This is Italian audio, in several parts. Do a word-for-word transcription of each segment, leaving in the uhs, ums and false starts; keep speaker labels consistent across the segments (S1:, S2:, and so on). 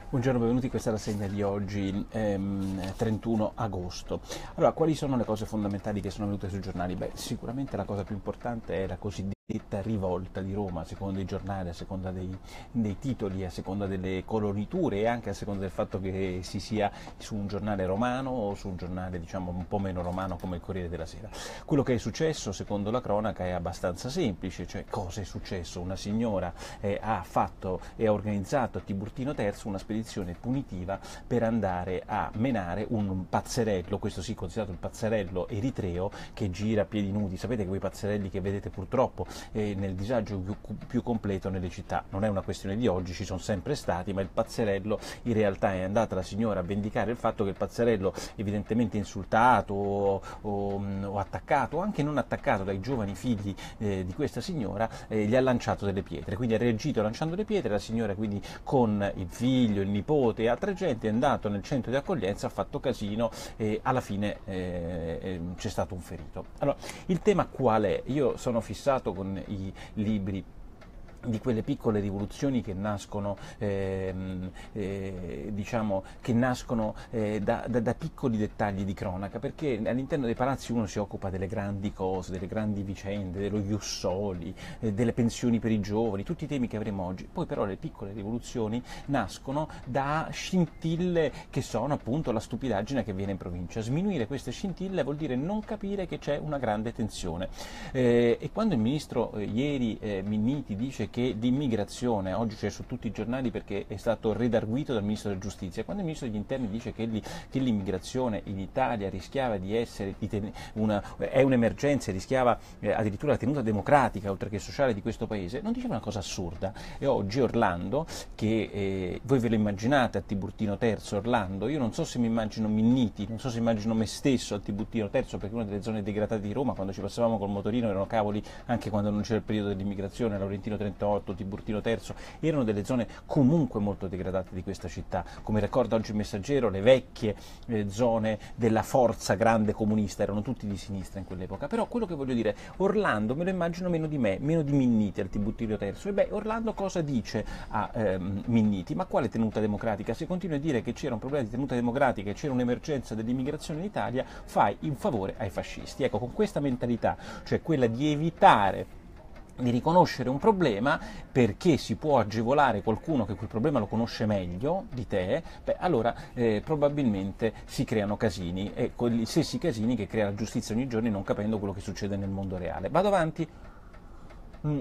S1: Buongiorno, benvenuti in questa rassegna di oggi, ehm, trentuno agosto. Allora, quali sono le cose fondamentali che sono venute sui giornali? Beh, sicuramente la cosa più importante è la cosiddetta rivolta di Roma, a seconda dei giornali, a seconda dei, dei titoli, a seconda delle coloriture e anche a seconda del fatto che si sia su un giornale romano o su un giornale, diciamo, un po' meno romano come il Corriere della Sera. Quello che è successo, secondo la cronaca, è abbastanza semplice, cioè cosa è successo? Una signora eh, ha fatto e ha organizzato a Tiburtino terzo una spedizione punitiva per andare a menare un pazzerello, questo sì considerato il pazzerello eritreo, che gira a piedi nudi. Sapete che quei pazzerelli che vedete purtroppo eh, nel disagio più, più completo nelle città, non è una questione di oggi, ci sono sempre stati, ma il pazzerello in realtà è andata la signora a vendicare il fatto che il pazzerello, evidentemente insultato o, o, o attaccato, o anche non attaccato dai giovani figli eh, di questa signora, eh, gli ha lanciato delle pietre, quindi ha reagito lanciando le pietre. La signora quindi con il figlio, il nipote e altra gente è andato nel centro di accoglienza, ha fatto casino e alla fine eh, c'è stato un ferito. Allora, il tema qual è? Io sono fissato con i libri di quelle piccole rivoluzioni che nascono, ehm, eh, diciamo, che nascono eh, da, da, da piccoli dettagli di cronaca, perché all'interno dei palazzi uno si occupa delle grandi cose, delle grandi vicende, dello ius soli, eh, delle pensioni per i giovani, tutti i temi che avremo oggi. Poi però le piccole rivoluzioni nascono da scintille che sono appunto la stupidaggine che viene in provincia. Sminuire queste scintille vuol dire non capire che c'è una grande tensione. Eh, e quando il ministro eh, ieri eh, Minniti dice che l'immigrazione, oggi c'è su tutti i giornali perché è stato redarguito dal Ministro della Giustizia, quando il Ministro degli Interni dice che, li, che l'immigrazione in Italia rischiava di essere di ten, una, è un'emergenza e rischiava eh, addirittura la tenuta democratica oltre che sociale di questo Paese, non diceva una cosa assurda. E oggi Orlando, che eh, voi ve lo immaginate a Tiburtino terzo, Orlando, io non so se mi immagino Minniti, non so se immagino me stesso a Tiburtino terzo, perché una delle zone degradate di Roma, quando ci passavamo col motorino erano cavoli, anche quando non c'era il periodo dell'immigrazione, Laurentino trentotto, Tiburtino terzo, erano delle zone comunque molto degradate di questa città, come ricorda oggi il Messaggero, le vecchie eh, zone della forza grande comunista erano tutti di sinistra in quell'epoca. Però quello che voglio dire, Orlando me lo immagino meno di me, meno di Minniti al Tiburtino terzo, e beh, Orlando cosa dice a ehm, Minniti? Ma quale tenuta democratica? Se continui a dire che c'era un problema di tenuta democratica e c'era un'emergenza dell'immigrazione in Italia, fai un favore ai fascisti. Ecco, con questa mentalità, cioè quella di evitare di riconoscere un problema perché si può agevolare qualcuno che quel problema lo conosce meglio di te, beh, allora eh, probabilmente si creano casini, e quegli stessi casini che crea la giustizia ogni giorno non capendo quello che succede nel mondo reale. Vado avanti? Mm.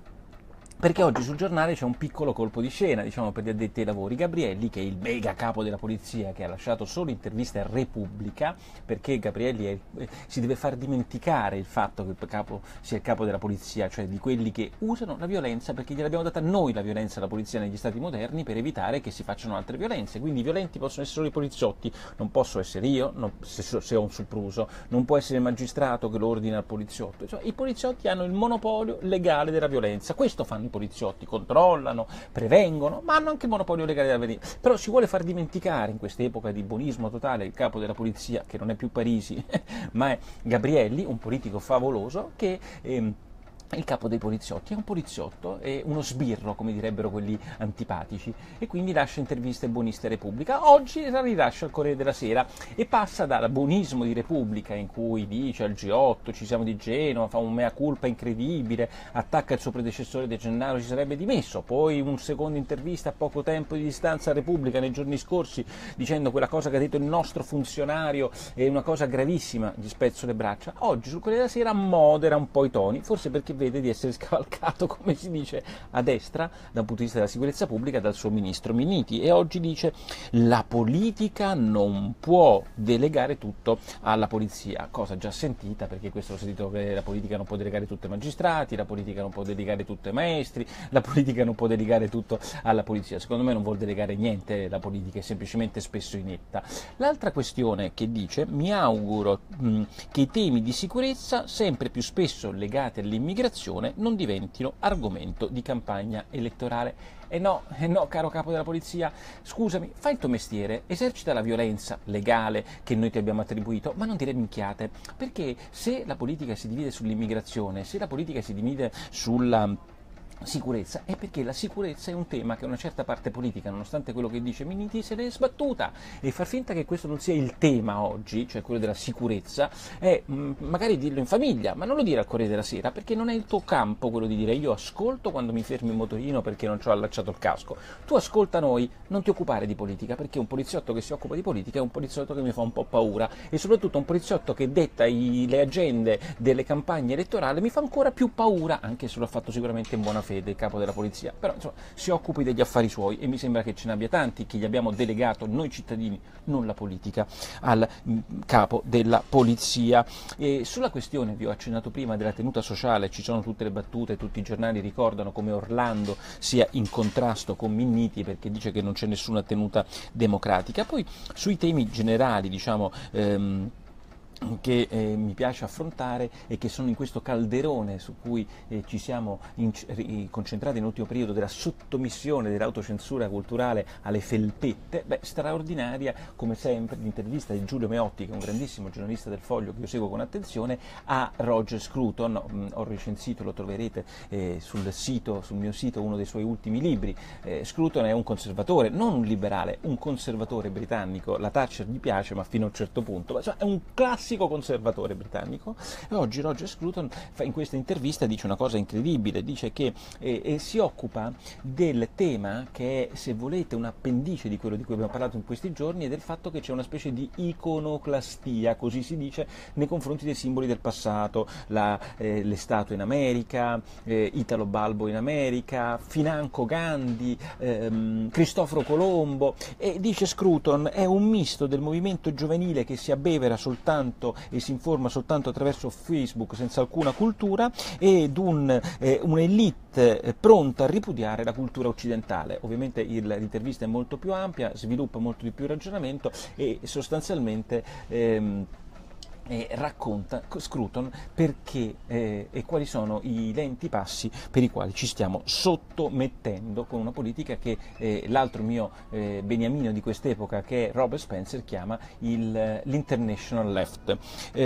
S1: Perché oggi sul giornale c'è un piccolo colpo di scena, diciamo, per gli addetti ai lavori. Gabrielli, che è il mega capo della polizia, che ha lasciato solo interviste a Repubblica, perché Gabrielli è, eh, si deve far dimenticare il fatto che il capo sia il capo della polizia, cioè di quelli che usano la violenza, perché gliel'abbiamo data noi la violenza alla polizia negli stati moderni per evitare che si facciano altre violenze. Quindi i violenti possono essere solo i poliziotti, non posso essere io, non, se, se ho un sopruso, non può essere il magistrato che lo ordina al poliziotto. Cioè, i poliziotti hanno il monopolio legale della violenza, questo fanno i poliziotti, controllano, prevengono, ma hanno anche il monopolio legale della violenza. Però si vuole far dimenticare in quest'epoca di buonismo totale il capo della polizia, che non è più Parisi, ma è Gabrielli, un politico favoloso che ehm, il capo dei poliziotti è un poliziotto, è uno sbirro, come direbbero quelli antipatici, e quindi lascia interviste buoniste a Repubblica. Oggi la rilascia al Corriere della Sera e passa dal buonismo di Repubblica, in cui dice al G otto ci siamo di Genova, fa un mea culpa incredibile, attacca il suo predecessore De Gennaro, ci sarebbe dimesso, poi un secondo intervista a poco tempo di distanza a Repubblica nei giorni scorsi dicendo quella cosa che ha detto il nostro funzionario è una cosa gravissima, gli spezzo le braccia. Oggi sul Corriere della Sera modera un po' i toni, forse perché vede di essere scavalcato, come si dice a destra, da un punto di vista della sicurezza pubblica, dal suo ministro Minniti, e oggi dice la politica non può delegare tutto alla polizia, cosa già sentita, perché questo l'ho sentito, che la politica non può delegare tutto ai magistrati, la politica non può delegare tutto ai maestri, la politica non può delegare tutto alla polizia. Secondo me non vuol delegare niente la politica, è semplicemente spesso inetta. L'altra questione che dice, mi auguro mh, che i temi di sicurezza, sempre più spesso legati all'immigrazione, non diventino argomento di campagna elettorale. E no, eh no, caro capo della polizia, scusami, fai il tuo mestiere, esercita la violenza legale che noi ti abbiamo attribuito, ma non dire minchiate, perché se la politica si divide sull'immigrazione, se la politica si divide sulla sicurezza è perché la sicurezza è un tema che una certa parte politica, nonostante quello che dice Minniti, se ne è sbattuta, e far finta che questo non sia il tema oggi, cioè quello della sicurezza, è mh, magari dirlo in famiglia, ma non lo dire al Corriere della Sera, perché non è il tuo campo quello di dire io ascolto quando mi fermi in motorino perché non ci ho allacciato il casco. Tu ascolta noi, non ti occupare di politica, perché un poliziotto che si occupa di politica è un poliziotto che mi fa un po' paura, e soprattutto un poliziotto che detta i, le agende delle campagne elettorali mi fa ancora più paura, anche se l'ha fatto sicuramente in buona fede del capo della polizia, però insomma si occupi degli affari suoi, e mi sembra che ce ne abbia tanti, che gli abbiamo delegato noi cittadini, non la politica, al mh, capo della polizia. E sulla questione, vi ho accennato prima, della tenuta sociale, ci sono tutte le battute, tutti i giornali ricordano come Orlando sia in contrasto con Minniti perché dice che non c'è nessuna tenuta democratica. Poi sui temi generali, diciamo, ehm, che eh, mi piace affrontare e che sono in questo calderone su cui eh, ci siamo in, ri, concentrati nell'ultimo periodo, della sottomissione dell'autocensura culturale alle felpette. Beh, straordinaria come sempre l'intervista di Giulio Meotti, che è un grandissimo giornalista del Foglio che io seguo con attenzione, a Roger Scruton. Mh, ho recensito, lo troverete eh, sul sito, sul mio sito, uno dei suoi ultimi libri. eh, Scruton è un conservatore, non un liberale, un conservatore britannico. La Thatcher gli piace, ma fino a un certo punto, ma, cioè, è un classico conservatore britannico. E oggi Roger Scruton in questa intervista dice una cosa incredibile, dice che eh, eh, si occupa del tema che è, se volete, un appendice di quello di cui abbiamo parlato in questi giorni, e del fatto che c'è una specie di iconoclastia, così si dice, nei confronti dei simboli del passato, la, eh, le statue in America, eh, Italo Balbo in America, financo Gandhi, ehm, Cristoforo Colombo. E dice Scruton è un misto del movimento giovanile che si abbevera soltanto e si informa soltanto attraverso Facebook senza alcuna cultura, ed un, eh, un'elite eh, pronta a ripudiare la cultura occidentale. Ovviamente il, l'intervista è molto più ampia, sviluppa molto di più il ragionamento, e sostanzialmente ehm, E racconta Scruton perché eh, e quali sono i lenti passi per i quali ci stiamo sottomettendo con una politica che eh, l'altro mio eh, beniamino di quest'epoca, che è Robert Spencer, chiama il, l'International Left.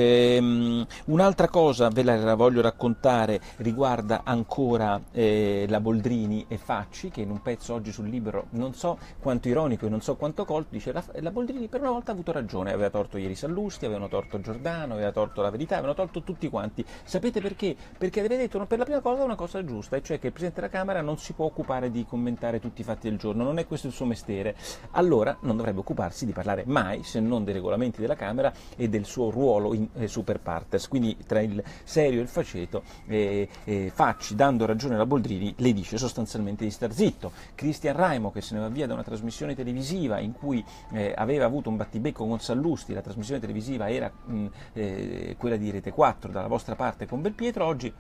S1: Ehm, un'altra cosa ve la voglio raccontare, riguarda ancora eh, la Boldrini e Facci, che in un pezzo oggi sul Libero, non so quanto ironico e non so quanto colto, dice la, la Boldrini per una volta ha avuto ragione, aveva torto ieri Sallusti, avevano torto Giordano, aveva torto La Verità, avevano torto tutti quanti. Sapete perché? Perché aveva detto per la prima cosa una cosa giusta, e cioè che il Presidente della Camera non si può occupare di commentare tutti i fatti del giorno, non è questo il suo mestiere. Allora non dovrebbe occuparsi di parlare mai, se non dei regolamenti della Camera e del suo ruolo in eh, super partes. Quindi tra il serio e il faceto, eh, eh, Facci, dando ragione alla Boldrini, le dice sostanzialmente di star zitto. Cristian Raimo, che se ne va via da una trasmissione televisiva in cui eh, aveva avuto un battibecco con Sallusti, la trasmissione televisiva era mh, Eh, quella di Rete quattro, dalla vostra parte con Belpietro, oggi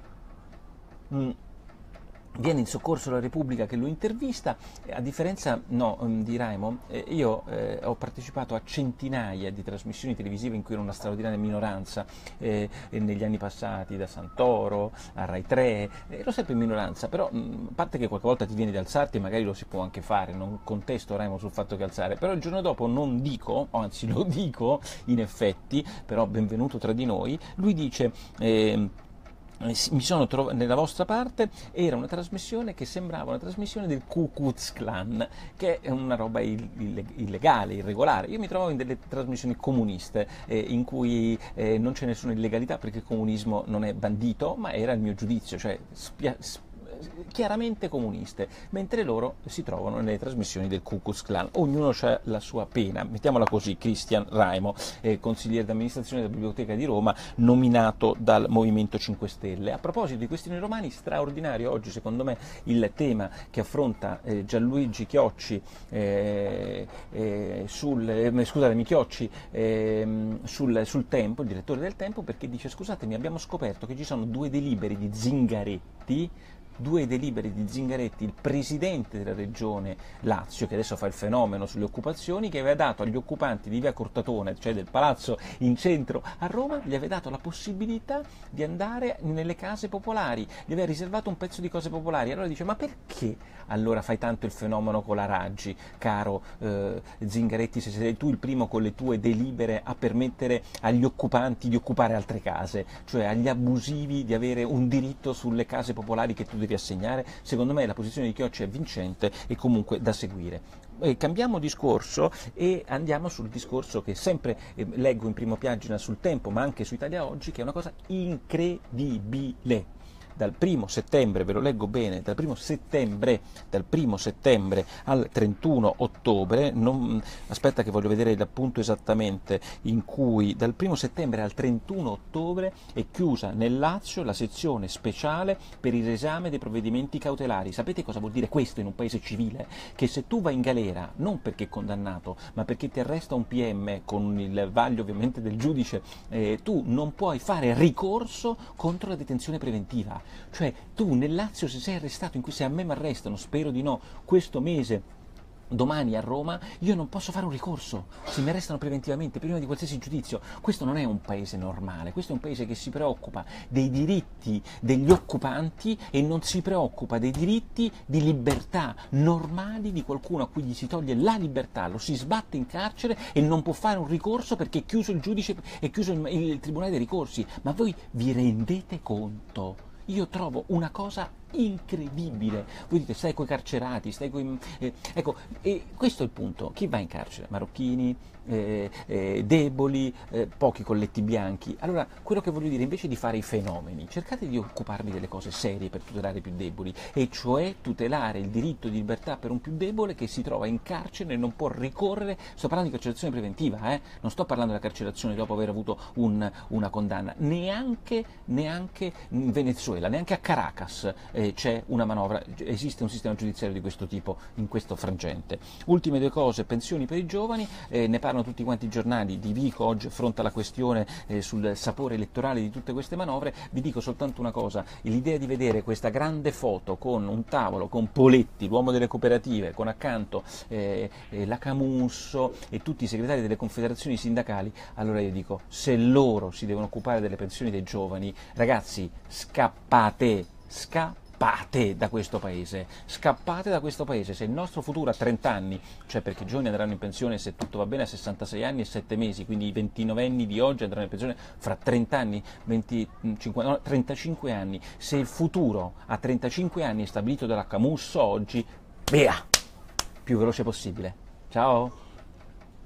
S1: mh, viene in soccorso la Repubblica che lo intervista. A differenza no, di Raimo, eh, io eh, ho partecipato a centinaia di trasmissioni televisive in cui ero una straordinaria minoranza eh, negli anni passati, da Santoro a Rai tre, ero sempre in minoranza, però mh, a parte che qualche volta ti viene di alzarti, e magari lo si può anche fare, non contesto Raimo sul fatto che alzare, però il giorno dopo non dico, anzi lo dico in effetti, però benvenuto tra di noi, lui dice eh, mi sono trovato nella vostra parte, era una trasmissione che sembrava una trasmissione del Ku Klux Klan, che è una roba illegale, irregolare. Io mi trovavo in delle trasmissioni comuniste eh, in cui eh, non c'è nessuna illegalità, perché il comunismo non è bandito, ma era il mio giudizio, cioè spia- sp- chiaramente comuniste, mentre loro si trovano nelle trasmissioni del Ku Klux Klan. Ognuno ha la sua pena, mettiamola così. Cristian Raimo, eh, consigliere d'amministrazione della Biblioteca di Roma, nominato dal Movimento cinque Stelle. A proposito di questioni romani, straordinario oggi secondo me il tema che affronta eh, Gianluigi Chiocci eh, eh, sul, eh, scusatemi, Chiocci eh, sul, sul Tempo, il direttore del Tempo, perché dice: scusatemi, abbiamo scoperto che ci sono due deliberi di Zingaretti, due deliberi di Zingaretti, il presidente della regione Lazio, che adesso fa il fenomeno sulle occupazioni, che aveva dato agli occupanti di via Cortatone, cioè del palazzo in centro a Roma, gli aveva dato la possibilità di andare nelle case popolari, gli aveva riservato un pezzo di cose popolari. Allora dice: ma perché allora fai tanto il fenomeno con la Raggi, caro eh, Zingaretti, se sei tu il primo con le tue delibere a permettere agli occupanti di occupare altre case, cioè agli abusivi di avere un diritto sulle case popolari che tu devi devi assegnare, secondo me la posizione di Chiocci è vincente e comunque da seguire. Eh, cambiamo discorso e andiamo sul discorso che sempre eh, leggo in prima pagina sul Tempo, ma anche su Italia Oggi, che è una cosa incredibile. Dal primo settembre, ve lo leggo bene, dal primo settembre, dal primo settembre al trentuno ottobre, non, aspetta che voglio vedere l'appunto esattamente, in cui dal primo settembre al trentuno ottobre è chiusa nel Lazio la sezione speciale per il riesame dei provvedimenti cautelari. Sapete cosa vuol dire questo in un paese civile? Che se tu vai in galera, non perché è condannato, ma perché ti arresta un P M con il vaglio ovviamente del giudice, eh, tu non puoi fare ricorso contro la detenzione preventiva. Cioè tu nel Lazio, se sei arrestato, in cui se a me mi arrestano, spero di no, questo mese, domani a Roma, io non posso fare un ricorso se mi arrestano preventivamente prima di qualsiasi giudizio. Questo non è un paese normale, questo è un paese che si preoccupa dei diritti degli occupanti e non si preoccupa dei diritti di libertà normali di qualcuno a cui gli si toglie la libertà, lo si sbatte in carcere e non può fare un ricorso perché è chiuso il giudice, è chiuso il, il tribunale dei ricorsi. Ma voi vi rendete conto? Io trovo una cosa incredibile. Voi dite stai coi carcerati, stai coi... Eh, ecco, e questo è il punto. Chi va in carcere? Marocchini, eh, eh, deboli, eh, pochi colletti bianchi. Allora, quello che voglio dire, invece di fare i fenomeni, cercate di occuparvi delle cose serie per tutelare i più deboli, e cioè tutelare il diritto di libertà per un più debole che si trova in carcere e non può ricorrere. Sto parlando di carcerazione preventiva, eh? Non sto parlando della carcerazione dopo aver avuto un, una condanna. Neanche, neanche in Venezuela, neanche a Caracas eh, c'è una manovra, esiste un sistema giudiziario di questo tipo in questo frangente. Ultime due cose: pensioni per i giovani, eh, ne parlano tutti quanti i giornali. Di Vico oggi affronta la questione eh, sul sapore elettorale di tutte queste manovre. Vi dico soltanto una cosa: l'idea di vedere questa grande foto con un tavolo con Poletti, l'uomo delle cooperative, con accanto eh, eh, la Camusso e tutti i segretari delle confederazioni sindacali, allora io dico, se loro si devono occupare delle pensioni dei giovani, ragazzi, scappate, scappate da questo paese, scappate da questo paese. Se il nostro futuro a trenta anni, cioè perché i giovani andranno in pensione, se tutto va bene, a sessantasei anni e sette mesi, quindi i ventinovenni di oggi andranno in pensione fra trenta anni, venti, cinquanta, no, trentacinque anni, se il futuro a trentacinque anni è stabilito dalla Camusso oggi, via, più veloce possibile. Ciao!